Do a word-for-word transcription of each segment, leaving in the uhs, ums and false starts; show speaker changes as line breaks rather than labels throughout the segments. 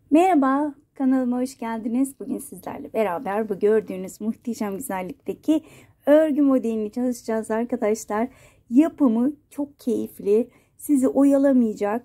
Merhaba, kanalıma hoş geldiniz. Bugün sizlerle beraber bu gördüğünüz muhteşem güzellikteki örgü modelini çalışacağız arkadaşlar. Yapımı çok keyifli, sizi oyalamayacak,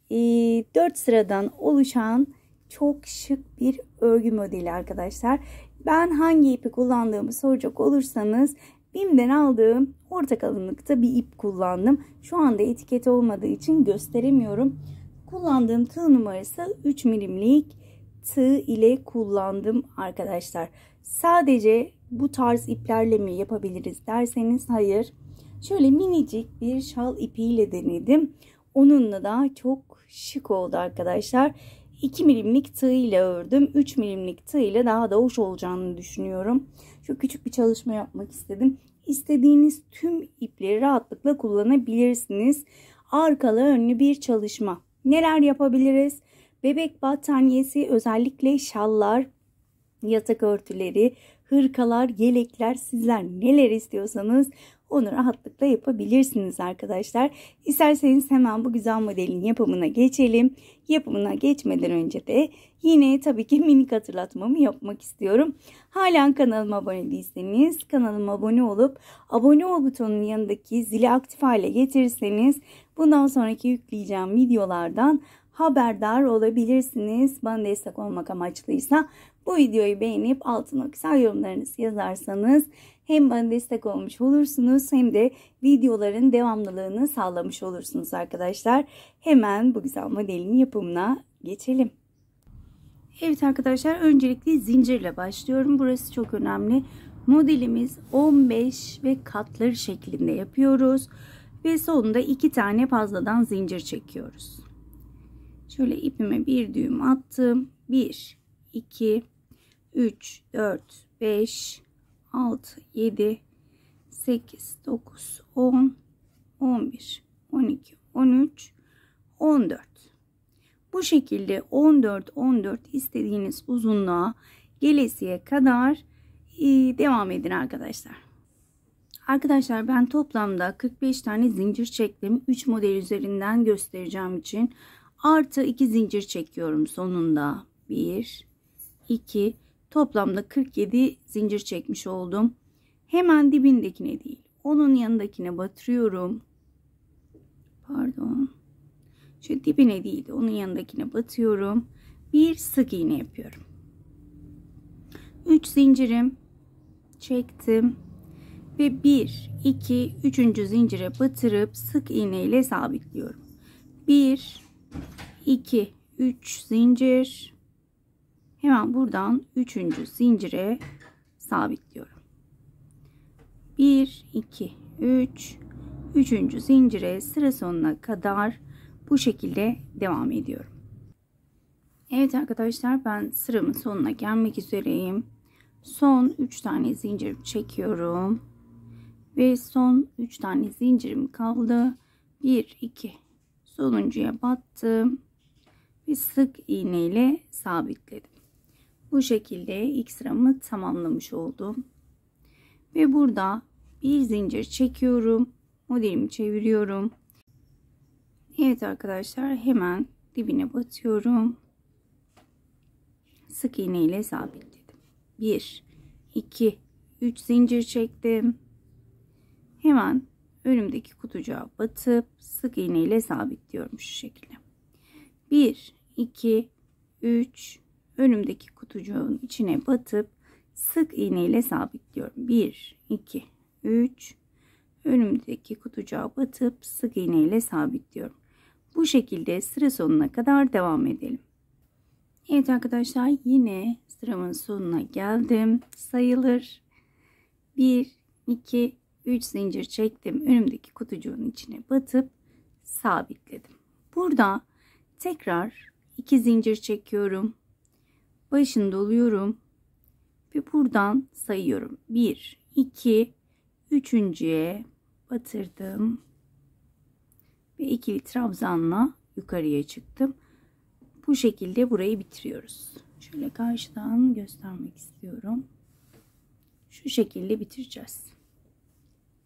dört sıradan oluşan çok şık bir örgü modeli arkadaşlar. Ben hangi ipi kullandığımı soracak olursanız BİM'den aldığım orta kalınlıkta bir ip kullandım. Şu anda etiket olmadığı için gösteremiyorum. Kullandığım tığ numarası üç milimlik tığ ile kullandım arkadaşlar. Sadece bu tarz iplerle mi yapabiliriz derseniz hayır. Şöyle minicik bir şal ipiyle denedim. Onunla da çok şık oldu arkadaşlar. iki milimlik tığ ile ördüm. üç milimlik tığ ile daha da hoş olacağını düşünüyorum. Şu küçük bir çalışma yapmak istedim. İstediğiniz tüm ipleri rahatlıkla kullanabilirsiniz. Arkalı önlü bir çalışma. Neler yapabiliriz? Bebek battaniyesi, özellikle şallar, yatak örtüleri, hırkalar, yelekler, sizler neler istiyorsanız onu rahatlıkla yapabilirsiniz arkadaşlar. İsterseniz hemen bu güzel modelin yapımına geçelim. Yapımına geçmeden önce de yine tabii ki minik hatırlatmamı yapmak istiyorum. Halen kanalıma abone değilseniz kanalıma abone olup abone ol butonunun yanındaki zili aktif hale getirirseniz bundan sonraki yükleyeceğim videolardan haberdar olabilirsiniz. Bana destek olmak amaçlıysa bu videoyu beğenip altına güzel yorumlarınızı yazarsanız hem bana destek olmuş olursunuz hem de videoların devamlılığını sağlamış olursunuz arkadaşlar. Hemen bu güzel modelin yapımına geçelim. Evet arkadaşlar, öncelikle zincirle başlıyorum. Burası çok önemli. Modelimiz on beş ve katları şeklinde yapıyoruz. Ve sonunda iki tane fazladan zincir çekiyoruz. Şöyle ipime bir düğüm attım. bir, iki, üç, dört, beş, altı, yedi, sekiz, dokuz, on, on bir, on iki, on üç, on dört. Bu şekilde on dört on dört istediğiniz uzunluğa gelesiye kadar devam edin arkadaşlar. Arkadaşlar ben toplamda kırk beş tane zincir çektim. üç model üzerinden göstereceğim için. Artı iki zincir çekiyorum sonunda. bir, iki, toplamda kırk yedi zincir çekmiş oldum. Hemen dibindekine değil, onun yanındakine batırıyorum. Pardon. Şu dibine değil de onun yanındakine batıyorum. Bir sık iğne yapıyorum. üç zincirim çektim. Ve bir, iki, üçüncü zincire batırıp sık iğne ile sabitliyorum. bir, iki, üç zincir. Hemen buradan üçüncü zincire sabitliyorum. bir, iki, üç, üçüncü zincire sıra sonuna kadar bu şekilde devam ediyorum. Evet arkadaşlar, ben sıramın sonuna gelmek üzereyim. Son üç tane zincir çekiyorum. Ve son üç tane zincirim kaldı. bir, iki, sonuncuya battım. Ve sık iğne ile sabitledim. Bu şekilde ilk sıramı tamamlamış oldum. Ve burada bir zincir çekiyorum. Modelimi çeviriyorum. Evet arkadaşlar, hemen dibine batıyorum. Sık iğne ile sabitledim. bir, iki, üç zincir çektim. Hemen önümdeki kutucuğa batıp sık iğne ile sabitliyorum şu şekilde. bir, iki, üç, önümdeki kutucuğun içine batıp sık iğne ile sabitliyorum. bir, iki, üç, önümdeki kutucuğa batıp sık iğne ile sabitliyorum. Bu şekilde sıra sonuna kadar devam edelim. Evet arkadaşlar, yine sıramın sonuna geldim. Sayılır. bir, iki, üç zincir çektim. Önümdeki kutucuğun içine batıp sabitledim. Burada tekrar iki zincir çekiyorum. Başını doluyorum. Ve buradan sayıyorum. bir, iki, üçüncüye batırdım. Ve ikili trabzanla yukarıya çıktım. Bu şekilde burayı bitiriyoruz. Şöyle karşıdan göstermek istiyorum. Şu şekilde bitireceğiz.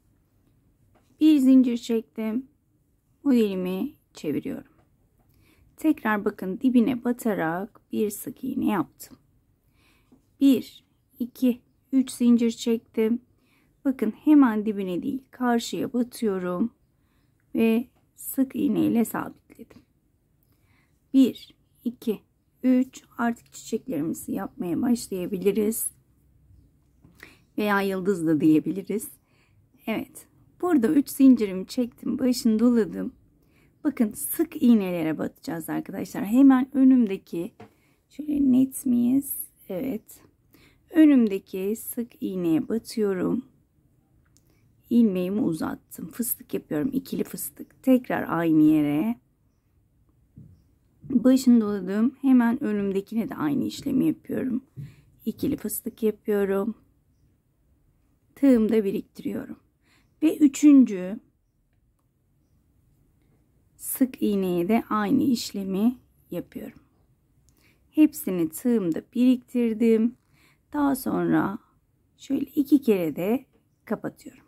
Bir zincir çektim. Modelimi çeviriyorum. Tekrar bakın dibine batarak bir sık iğne yaptım. bir, iki, üç zincir çektim. Bakın hemen dibine değil, karşıya batıyorum ve sık iğne ile sabitledim. bir, iki, üç, artık çiçeklerimizi yapmaya başlayabiliriz. Veya yıldız da diyebiliriz. Evet. Burada üç zincirimi çektim. Başını doladım. Bakın sık iğnelere batacağız arkadaşlar. Hemen önümdeki, şöyle net miyiz? Evet. Önümdeki sık iğneye batıyorum. İlmeğimi uzattım. Fıstık yapıyorum. İkili fıstık. Tekrar aynı yere. Başını doladım. Hemen önümdekine de aynı işlemi yapıyorum. İkili fıstık yapıyorum. Tığımda biriktiriyorum. Ve üçüncü sık iğneye de aynı işlemi yapıyorum. Hepsini tığımda biriktirdim. Daha sonra şöyle iki kere de kapatıyorum.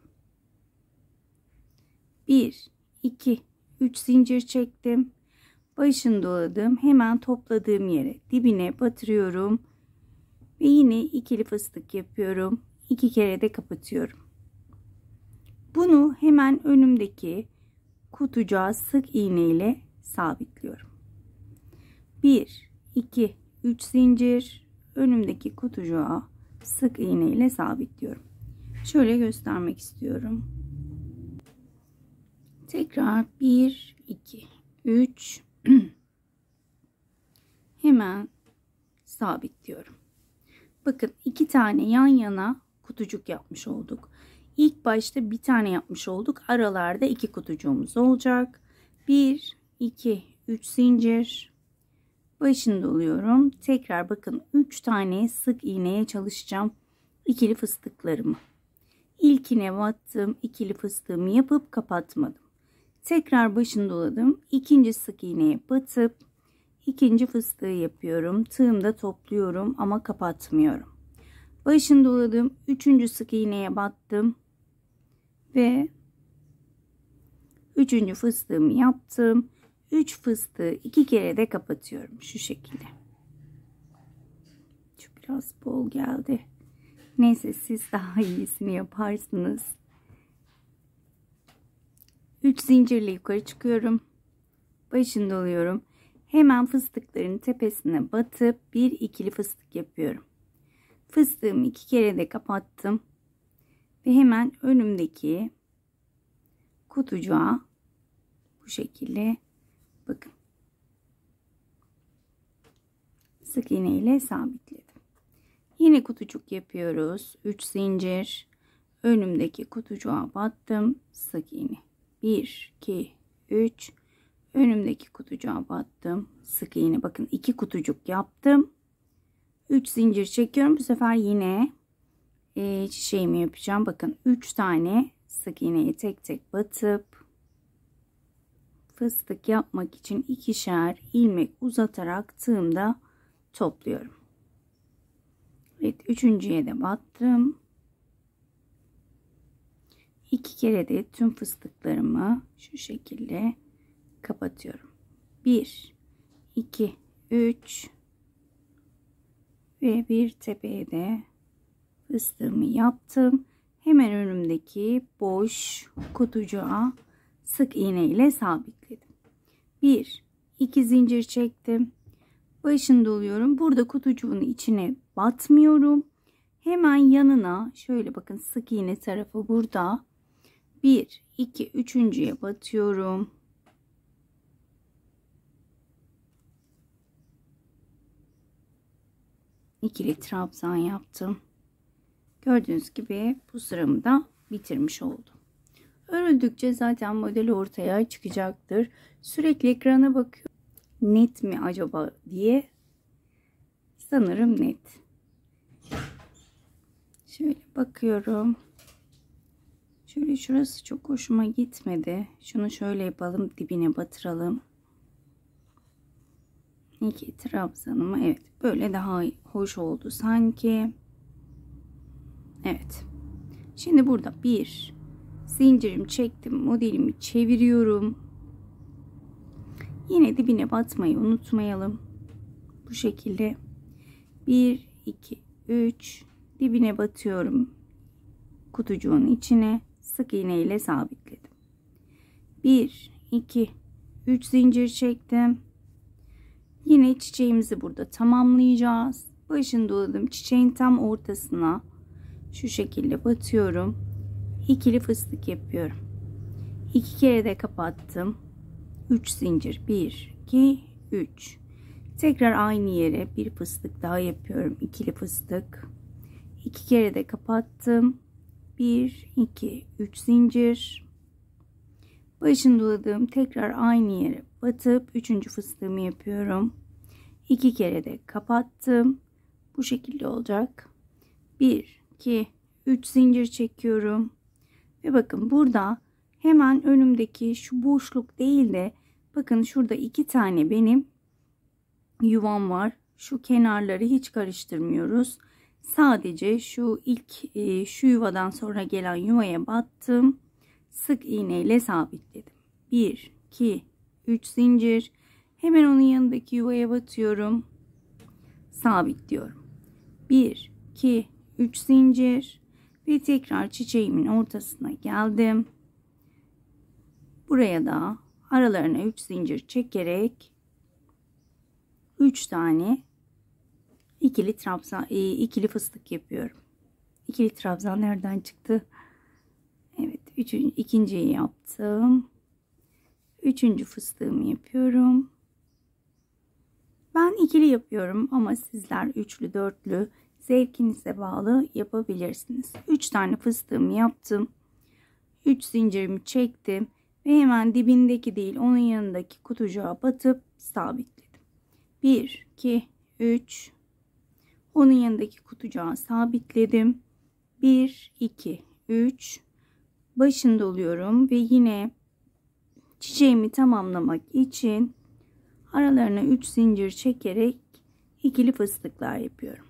bir, iki, üç zincir çektim. Başını doladım. Hemen topladığım yere dibine batırıyorum. Ve yine ikili fıstık yapıyorum. iki kere de kapatıyorum. Bunu hemen önümdeki kutucuğa sık iğne ile sabitliyorum. bir, iki, üç zincir önümdeki kutucuğa sık iğne ile sabitliyorum. Şöyle göstermek istiyorum. Tekrar bir, iki, üç hemen sabitliyorum. Bakın iki tane yan yana kutucuk yapmış olduk. İlk başta bir tane yapmış olduk. Aralarda iki kutucuğumuz olacak. bir, iki, üç zincir. Başını doluyorum. Tekrar bakın üç tane sık iğneye çalışacağım. İkili fıstıklarımı. İlkine battım. İkili fıstığımı yapıp kapatmadım. Tekrar başını doladım. İkinci sık iğneye batıp ikinci fıstığı yapıyorum. Tığımda topluyorum ama kapatmıyorum. Başını doladım. Üçüncü sık iğneye battım. Ve üçüncü fıstığımı yaptım. Üç fıstığı iki kere de kapatıyorum. Şu şekilde. Şu biraz bol geldi. Neyse siz daha iyisini yaparsınız. üç zincirle yukarı çıkıyorum. Başını doluyorum. Hemen fıstıkların tepesine batıp bir ikili fıstık yapıyorum. Fıstığımı iki kere de kapattım. Ve hemen önümdeki kutucuğa bu şekilde bakın sık iğne ile sabitledim. Yine kutucuk yapıyoruz. üç zincir önümdeki kutucuğa battım. Sık iğne. bir, iki, üç önümdeki kutucuğa battım. Sık iğne. Bakın iki kutucuk yaptım. üç zincir çekiyorum. Bu sefer yine e, çiçeğimi yapacağım. Bakın üç tane sık iğneyi tek tek batıp fıstık yapmak için ikişer ilmek uzatarak tığımda topluyorum. Evet, üçüncüye de battım. İki kere de tüm fıstıklarımı şu şekilde kapatıyorum. bir, iki, üç ve bir tepeye de fıstığımı yaptım. Hemen önümdeki boş kutucuğa sık iğne ile sabitledim. bir, iki zincir çektim. Başını doluyorum. Burada kutucuğun içine batmıyorum. Hemen yanına şöyle bakın sık iğne tarafı burada. bir, iki, üçüncüye batıyorum. İkili trabzan yaptım. Gördüğünüz gibi bu sıramı da bitirmiş oldum. Örüldükçe zaten model ortaya çıkacaktır. Sürekli ekrana bakıyorum. Net mi acaba diye. Sanırım net. Şöyle bakıyorum. Şöyle şurası çok hoşuma gitmedi. Şunu şöyle yapalım. Dibine batıralım. İki trabzanımı. Evet. Böyle daha hoş oldu sanki. Evet. Şimdi burada bir zincirimi çektim. Modelimi çeviriyorum. Yine dibine batmayı unutmayalım. Bu şekilde bir iki üç dibine batıyorum. Kutucuğun içine sık iğne ile sabitledim. bir iki üç zincir çektim. Yine çiçeğimizi burada tamamlayacağız. Başını doladım. Çiçeğin tam ortasına şu şekilde batıyorum. İkili fıstık yapıyorum. İki kere de kapattım. üç zincir. bir iki üç. Tekrar aynı yere bir fıstık daha yapıyorum. İkili fıstık. iki kere de kapattım. bir iki üç zincir. Başını doladım. Tekrar aynı yere batıp üçüncü fıstığımı yapıyorum. iki kere de kapattım. Bu şekilde olacak. bir iki üç zincir çekiyorum. Ve bakın burada hemen önümdeki şu boşluk değil de bakın şurada iki tane benim yuvam var. Şu kenarları hiç karıştırmıyoruz. Sadece şu ilk e, şu yuvadan sonra gelen yuvaya battım. Sık iğne ile sabitledim. bir iki üç zincir. Hemen onun yanındaki yuvaya batıyorum. Sabitliyorum. bir iki üç zincir ve tekrar çiçeğimin ortasına geldim. Buraya da aralarına üç zincir çekerek üç tane ikili trabzan ikili fıstık yapıyorum. İkili trabzan nereden çıktı? Evet, üçüncü, ikinciyi yaptım. Üçüncü fıstığımı yapıyorum. Ben ikili yapıyorum ama sizler üçlü, dörtlü zevkinize bağlı yapabilirsiniz. üç tane fıstığımı yaptım. üç zincirimi çektim ve hemen dibindeki değil onun yanındaki kutucuğa batıp sabitledim. bir iki üç. Onun yanındaki kutucuğa sabitledim. bir iki üç. Başını doluyorum ve yine çiçeğimi tamamlamak için aralarına üç zincir çekerek ikili fıstıklar yapıyorum.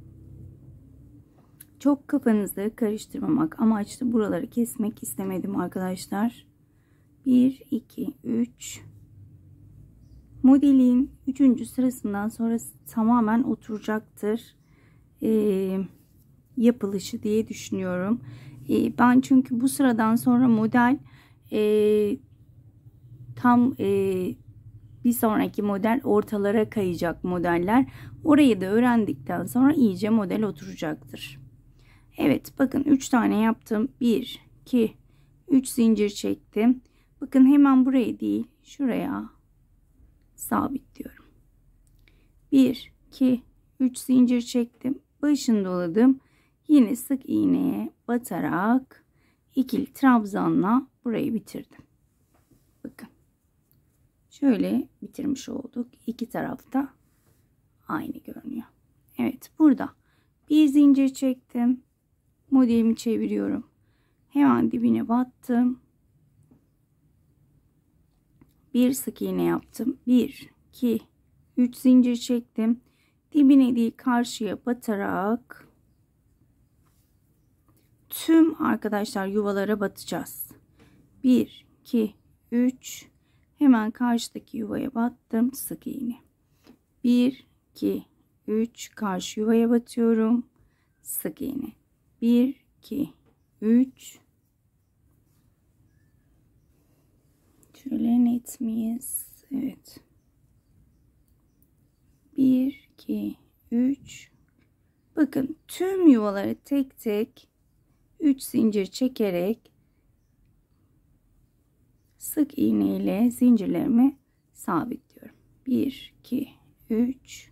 Çok kafanızı karıştırmamak amaçlı buraları kesmek istemedim arkadaşlar. bir iki üç. Modelin üçüncü sırasından sonra tamamen oturacaktır ee, yapılışı diye düşünüyorum. Ee, ben çünkü bu sıradan sonra model e, tam e, bir sonraki model ortalara kayacak modeller. Orayı da öğrendikten sonra iyice model oturacaktır. Evet, bakın üç tane yaptım. bir iki üç zincir çektim. Bakın hemen buraya değil şuraya sabitliyorum. bir iki üç zincir çektim. Başını doladım. Yine sık iğneye batarak ikili trabzanla burayı bitirdim. Bakın. Şöyle bitirmiş olduk. İki tarafta aynı görünüyor. Evet, burada bir zincir çektim. Modelimi çeviriyorum. Hemen dibine battım. Bir sık iğne yaptım. bir iki üç zincir çektim. Dibine değil karşıya batarak tüm arkadaşlar yuvalara batacağız. bir iki üç. Hemen karşıdaki yuvaya battım. Sık iğne. bir iki üç. Karşı yuvaya batıyorum. Sık iğne. bir iki üç. Şöyle net miyiz? Evet. bir iki üç. Bakın tüm yuvaları tek tek üç zincir çekerek sık iğne ile zincirlerimi sabitliyorum. bir iki üç.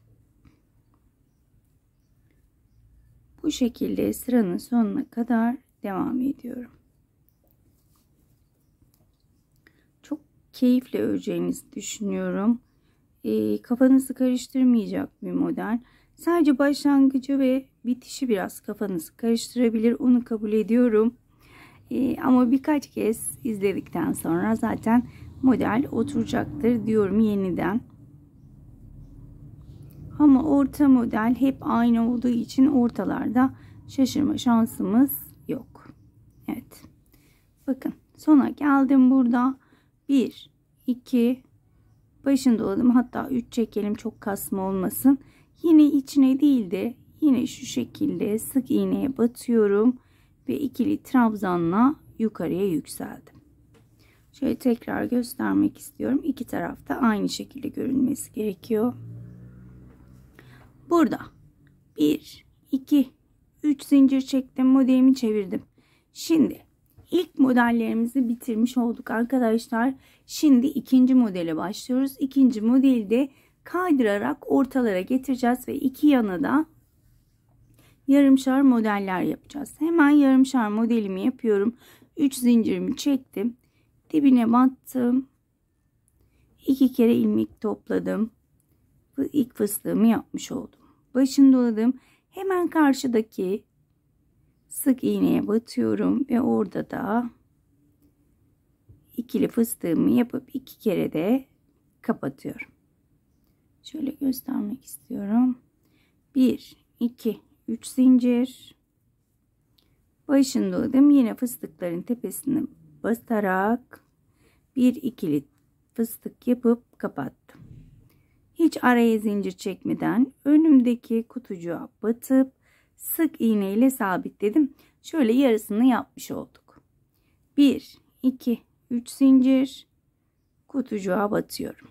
Bu şekilde sıranın sonuna kadar devam ediyorum. Çok keyifle öreceğinizi düşünüyorum. E, kafanızı karıştırmayacak bir model. Sadece başlangıcı ve bitişi biraz kafanızı karıştırabilir. Onu kabul ediyorum. E, ama birkaç kez izledikten sonra zaten model oturacaktır diyorum yeniden. Ama orta model hep aynı olduğu için ortalarda şaşırma şansımız yok. Evet. Bakın sona geldim burada. bir iki Başını doladım. Hatta üç çekelim, çok kasma olmasın. Yine içine değil de yine şu şekilde sık iğneye batıyorum ve ikili trabzanla yukarıya yükseldim. Şöyle tekrar göstermek istiyorum. İki tarafta aynı şekilde görünmesi gerekiyor. Burada bir, iki, üç zincir çektim. Modelimi çevirdim. Şimdi ilk modellerimizi bitirmiş olduk arkadaşlar. Şimdi ikinci modele başlıyoruz. İkinci modelde kaydırarak ortalara getireceğiz ve iki yana da yarımşar modeller yapacağız. Hemen yarımşar modelimi yapıyorum. üç zincirimi çektim. Dibine battım. iki kere ilmek topladım. İlk fıstığımı yapmış oldum. Başını doladım. Hemen karşıdaki sık iğneye batıyorum ve orada da ikili fıstığımı yapıp iki kere de kapatıyorum. Şöyle göstermek istiyorum. bir, iki, üç zincir. Başını doladım. Yine fıstıkların tepesine basarak bir ikili fıstık yapıp kapattım. Hiç araya zincir çekmeden önümdeki kutucuğa batıp sık iğne ile sabitledim. Şöyle yarısını yapmış olduk. bir, iki, üç zincir, kutucuğa batıyorum.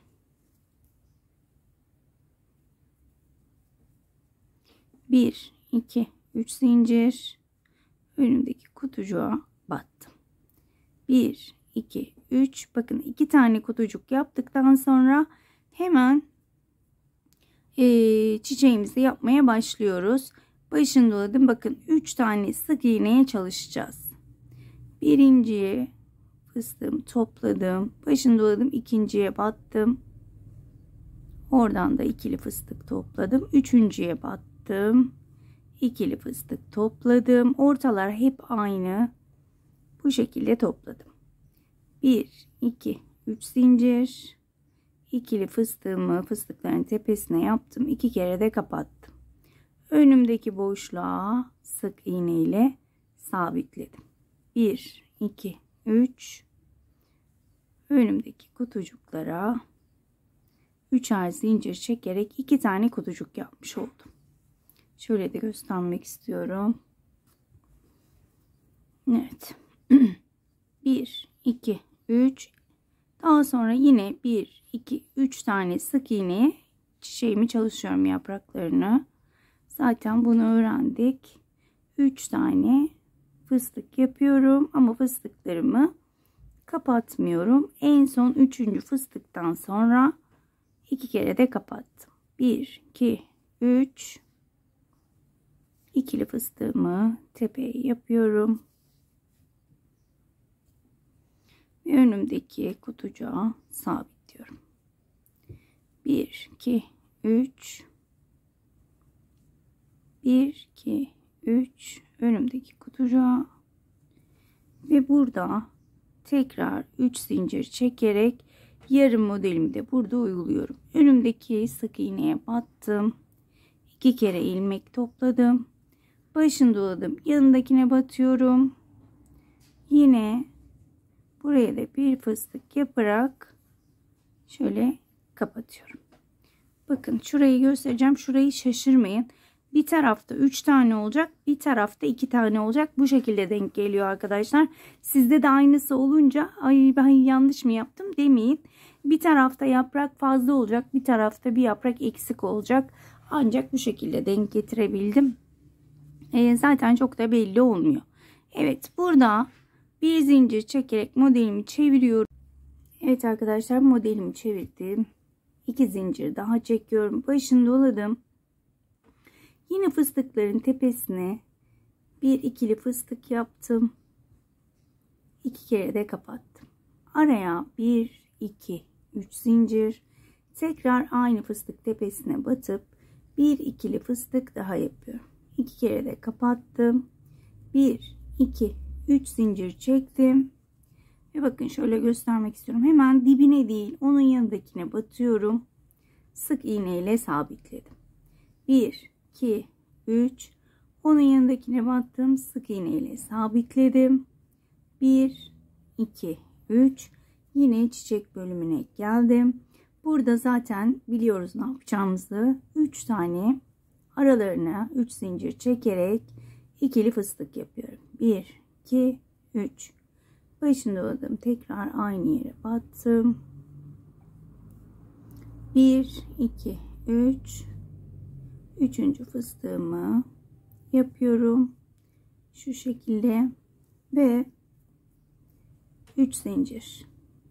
bir, iki, üç zincir, önümdeki kutucuğa battım. bir, iki, üç. Bakın iki tane kutucuk yaptıktan sonra hemen e, çiçeğimizi yapmaya başlıyoruz. Başını doladım. Bakın üç tane sık iğneye çalışacağız. Birinciye fıstığımı topladım. Başını doladım. İkinciye battım. Oradan da ikili fıstık topladım. Üçüncüye battım. İkili fıstık topladım. Ortalar hep aynı. Bu şekilde topladım. bir, iki, üç zincir. İkili fıstığımı fıstıkların tepesine yaptım. iki kere de kapattım. Önümdeki boşluğa sık iğne ile sabitledim. bir, iki, üç. Önümdeki kutucuklara üçer zincir çekerek iki tane kutucuk yapmış oldum. Şöyle de göstermek istiyorum. Evet. bir, iki, üç. Daha sonra yine bir, iki, üç tane sık iğneye çiçeğimi çalışıyorum, yapraklarını. Zaten bunu öğrendik. üç tane fıstık yapıyorum ama fıstıklarımı kapatmıyorum. En son üçüncü fıstıktan sonra iki kere de kapattım. bir, iki, üç. İkili fıstığımı tepeye yapıyorum. Ve önümdeki kutucuğa sabitliyorum. bir, iki, üç. bir, iki, üç. Önümdeki kutucuğa. Ve burada tekrar üç zincir çekerek yarım modelimi de burada uyguluyorum. Önümdeki sık iğneye battım. iki kere ilmek topladım. Başını doladım. Yanındakine batıyorum. Yine buraya da bir fıstık yaparak şöyle kapatıyorum. Bakın şurayı göstereceğim. Şurayı şaşırmayın. Bir tarafta üç tane olacak. Bir tarafta iki tane olacak. Bu şekilde denk geliyor arkadaşlar. Sizde de aynısı olunca ay ben yanlış mı yaptım demeyin. Bir tarafta yaprak fazla olacak. Bir tarafta bir yaprak eksik olacak. Ancak bu şekilde denk getirebildim. E, zaten çok da belli olmuyor. Evet, burada bir zincir çekerek modelimi çeviriyorum. Evet arkadaşlar, modelimi çevirdim. iki zincir daha çekiyorum. Başını doladım. Yine fıstıkların tepesine bir ikili fıstık yaptım. iki kere de kapattım. Araya bir, iki, üç zincir. Tekrar aynı fıstık tepesine batıp bir ikili fıstık daha yapıyorum. iki kere de kapattım. bir, iki, üç zincir çektim. Ve bakın şöyle göstermek istiyorum. Hemen dibine değil, onun yanındakine batıyorum. Sık iğne ile sabitledim. bir, iki, üç. Onun yanındakine battım. Sık iğne ile sabitledim. bir, iki, üç. Yine çiçek bölümüne geldim. Burada zaten biliyoruz ne yapacağımızı. üç tane aralarına üç zincir çekerek ikili fıstık yapıyorum. bir, iki, üç. Başını doladım. Tekrar aynı yere battım. bir, iki, üç. Üçüncü fıstığımı yapıyorum. Şu şekilde ve üç zincir.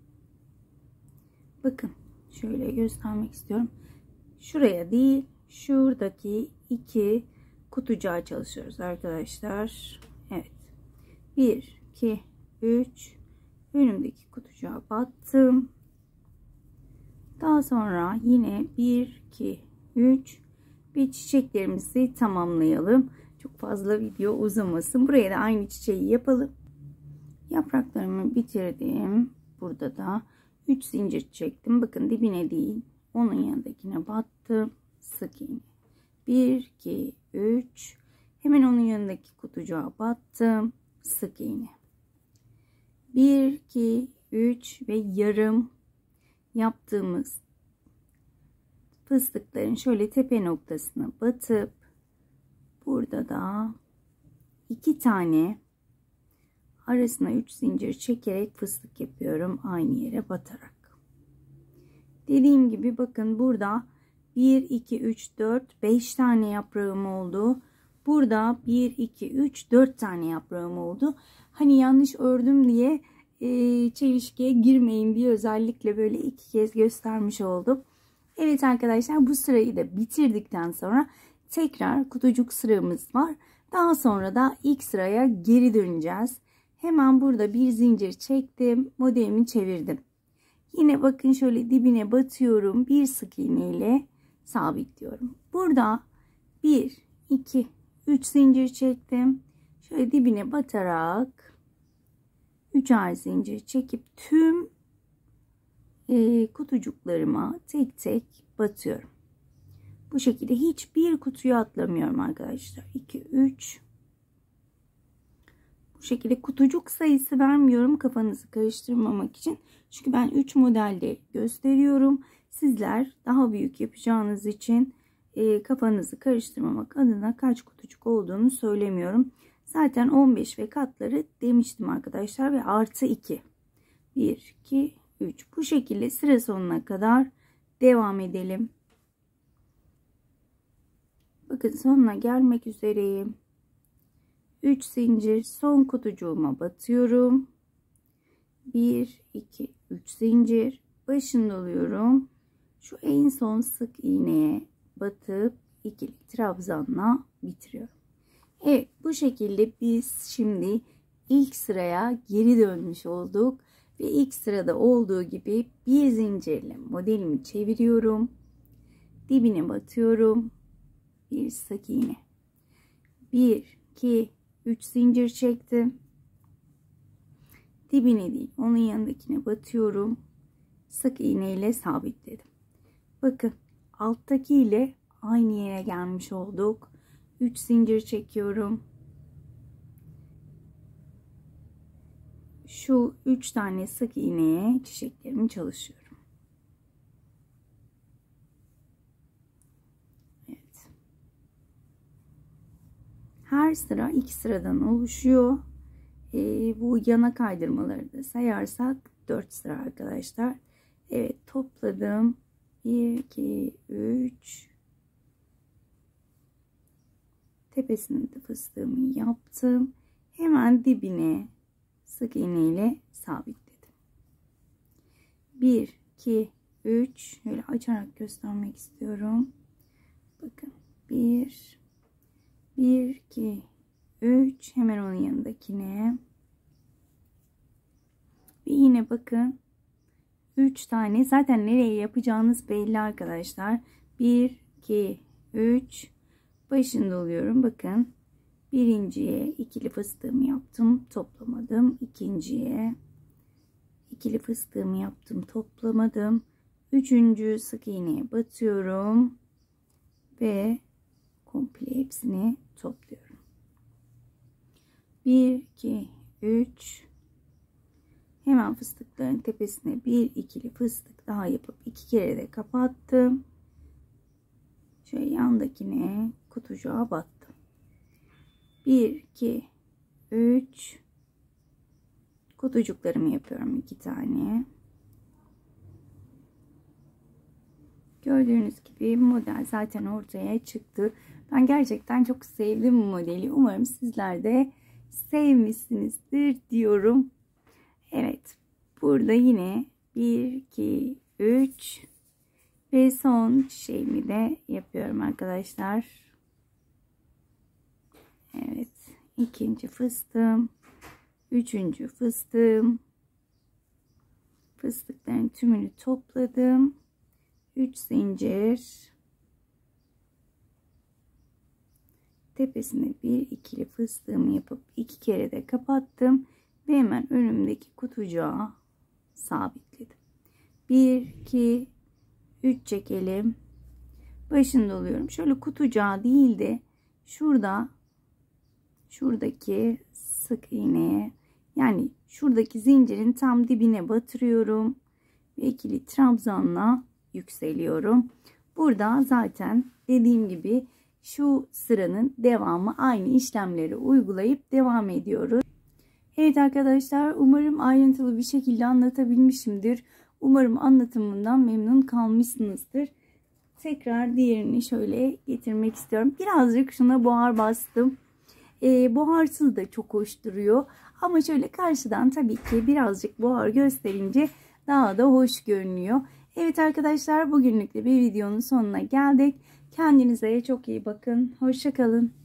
Bakın şöyle göstermek istiyorum. Şuraya değil, şuradaki iki kutucuğa çalışıyoruz arkadaşlar. Evet. bir, iki, üç. Önümdeki kutucuğa battım. Daha sonra yine bir, iki, üç. Bir çiçeklerimizi tamamlayalım. Çok fazla video uzamasın. Buraya da aynı çiçeği yapalım. Yapraklarımı bitirdim. Burada da üç zincir çektim. Bakın dibine değil, onun yanındakine battım. Sık iğne. bir, iki, üç. Hemen onun yanındaki kutucuğa battım. Sık iğne. bir, iki, üç ve yarım yaptığımız fıstıkların şöyle tepe noktasına batıp burada da iki tane arasına üç zincir çekerek fıstık yapıyorum aynı yere batarak. Dediğim gibi bakın burada bir, iki, üç, dört, beş tane yaprağım oldu. Burada bir, iki, üç, dört tane yaprağım oldu. Hani yanlış ördüm diye e, çelişkiye girmeyin diye özellikle böyle iki kez göstermiş oldum. Evet arkadaşlar, bu sırayı da bitirdikten sonra tekrar kutucuk sıramız var. Daha sonra da ilk sıraya geri döneceğiz. Hemen burada bir zincir çektim. Modelimi çevirdim. Yine bakın şöyle dibine batıyorum. Bir sık iğne ile sabitliyorum. Burada bir, iki, üç zincir çektim. Şöyle dibine batarak üçer zincir çekip tüm e, kutucuklarıma tek tek batıyorum. Bu şekilde hiçbir kutuyu atlamıyorum arkadaşlar. iki, üç. Bu şekilde kutucuk sayısı vermiyorum kafanızı karıştırmamak için. Çünkü ben üç modelde gösteriyorum. Sizler daha büyük yapacağınız için e, kafanızı karıştırmamak adına kaç kutucuk olduğunu söylemiyorum. Zaten on beş ve katları demiştim arkadaşlar ve artı iki. bir, iki, üç. Bu şekilde sıra sonuna kadar devam edelim. Bakın sonuna gelmek üzereyim. üç zincir son kutucuğuma batıyorum. bir, iki, üç zincir başını doluyorum. Şu en son sık iğneye batıp ikili trabzanla bitiriyorum. Evet, bu şekilde biz şimdi ilk sıraya geri dönmüş olduk ve ilk sırada olduğu gibi bir zincirle modelimi çeviriyorum. Dibine batıyorum. Bir sık iğne. bir, iki, üç zincir çektim. Dibine değil, onun yanındakine batıyorum. Sık iğne ile sabitledim. Bakın alttaki ile aynı yere gelmiş olduk. üç zincir çekiyorum. Şu üç tane sık iğneye çiçeklerimi çalışıyorum. Evet. Her sıra iki sıradan oluşuyor. Ee, bu yana kaydırmaları da sayarsak dört sıra arkadaşlar. Evet, topladım. bir, iki, üç. Tepesine de fıstığımı yaptım. Hemen dibine sık iğne ile sabitledim. bir, iki, üç. Şöyle açarak göstermek istiyorum. Bakın. bir, bir, iki, üç. Hemen onun yanındakine. Ve yine bakın. üç tane. Zaten nereye yapacağınız belli arkadaşlar. bir, iki, üç. Başını doluyorum. Bakın. Birinciye ikili fıstığımı yaptım. Toplamadım. İkinciye ikili fıstığımı yaptım. Toplamadım. Üçüncü sık iğneye batıyorum. Ve komple hepsini topluyorum. bir, iki, üç. Hemen fıstıkların tepesine bir ikili fıstık daha yapıp iki kere de kapattım. Şöyle yandakine kutucuğa battım. bir iki üç kutucuklarımı yapıyorum, iki tane. Gördüğünüz gibi model zaten ortaya çıktı. Ben gerçekten çok sevdim bu modeli. Umarım sizler de sevmişsinizdir diyorum. Evet. Burada yine bir iki üç ve son çiçeğimi de yapıyorum arkadaşlar. Evet. İkinci fıstığım. Üçüncü fıstığım. Fıstıkların tümünü topladım. üç zincir. Tepesine bir ikili fıstığımı yapıp iki kere de kapattım. Ve hemen önümdeki kutucuğa sabitledim. bir iki üç çekelim. Başını doluyorum. Şöyle kutucuğa değil de şurada, şuradaki sık iğneye, yani şuradaki zincirin tam dibine batırıyorum ve ikili trabzanla yükseliyorum. Burada zaten dediğim gibi şu sıranın devamı, aynı işlemleri uygulayıp devam ediyoruz. Evet arkadaşlar, umarım ayrıntılı bir şekilde anlatabilmişimdir. Umarım anlatımından memnun kalmışsınızdır. Tekrar diğerini şöyle getirmek istiyorum. Birazcık şuna buhar bastım. Ee, buharsız da çok hoş duruyor. Ama şöyle karşıdan tabii ki birazcık buhar gösterince daha da hoş görünüyor. Evet arkadaşlar, bugünlük de bir videonun sonuna geldik. Kendinize çok iyi bakın. Hoşça kalın.